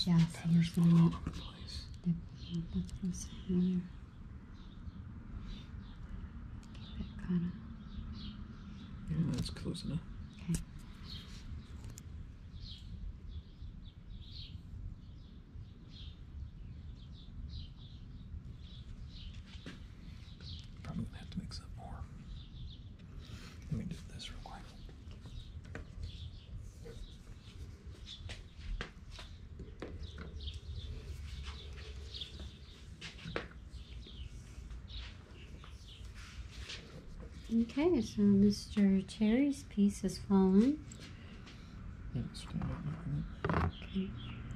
Yeah, so feathers there's fall all one. over the place. Yep, that's what's in there. Keep it kind Yeah, that's close enough. of, okay. Probably gonna have to mix up more. Let me do this real quick. Okay, so Mr. Cherry's piece is fallen. Yeah, stand up and open it. Okay.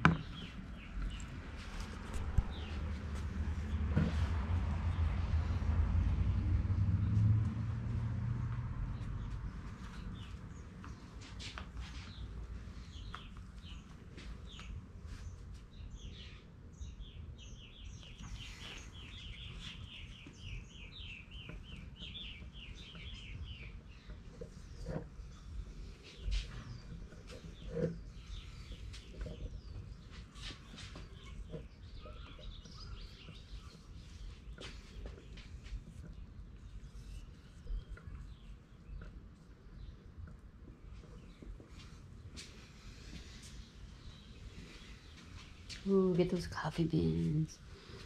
Ooh, get those coffee beans.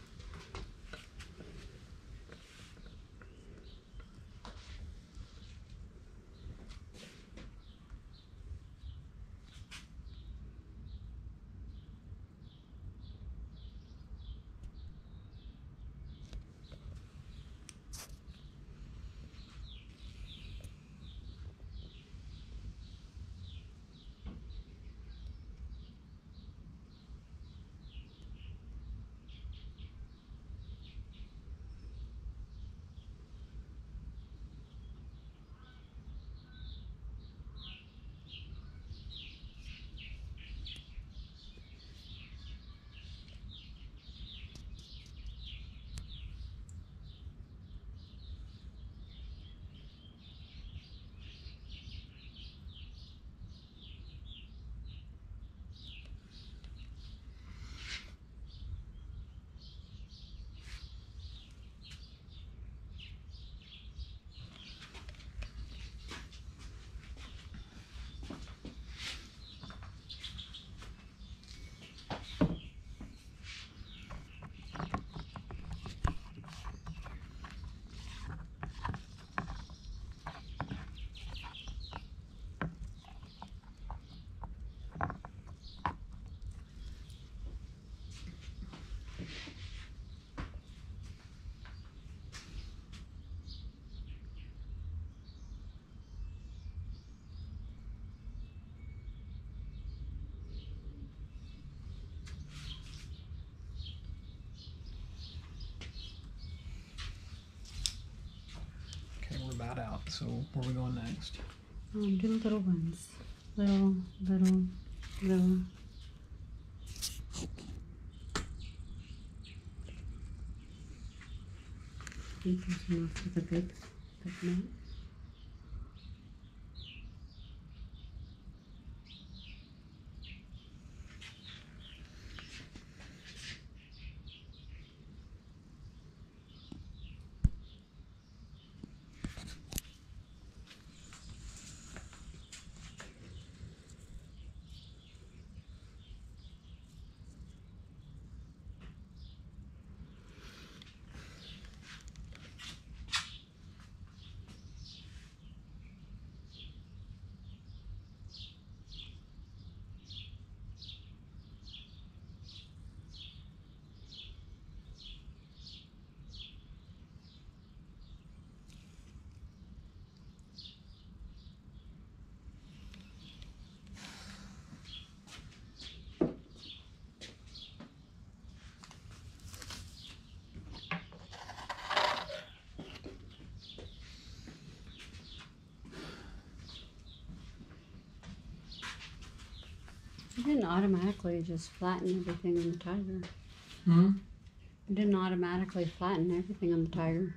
Okay, we're about out. So where are we going next? Do the little ones. Little, little, little. I think there's enough with a big knot. It didn't automatically just flatten everything on the tiger. Hmm? It didn't automatically flatten everything on the tiger.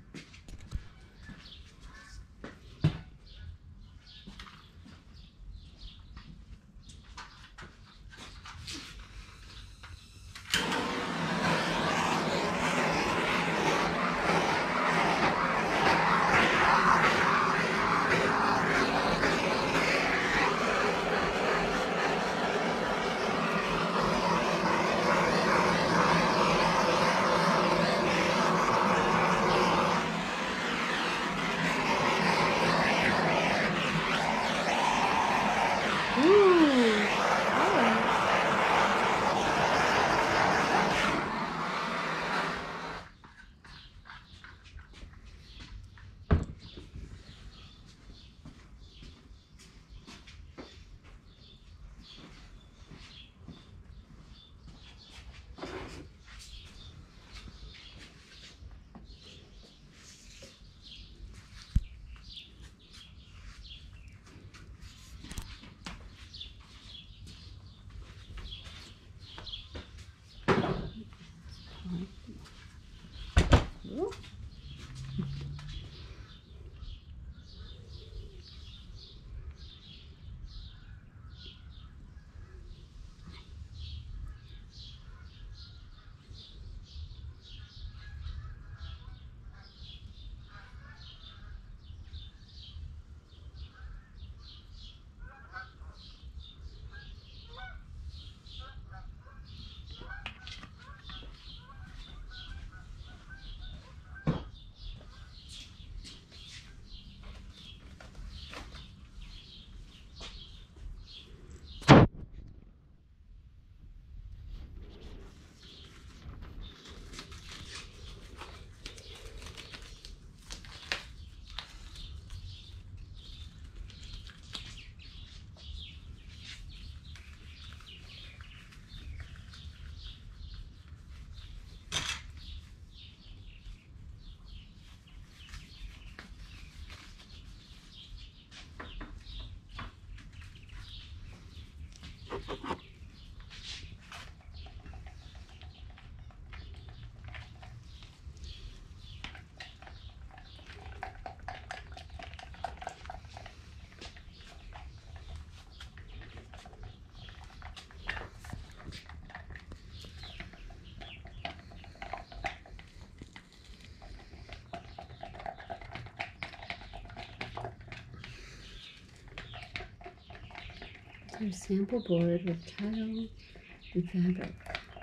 Their sample board with tile and fabric.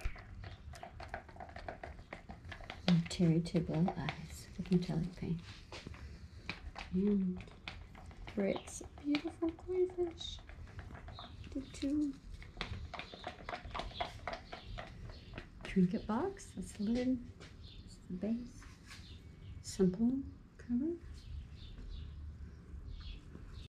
And Terry Tidwell eyes with metallic paint. And Fritz, beautiful koi fish. Did too. Trinket box, that's the lid, that's the base. Simple cover.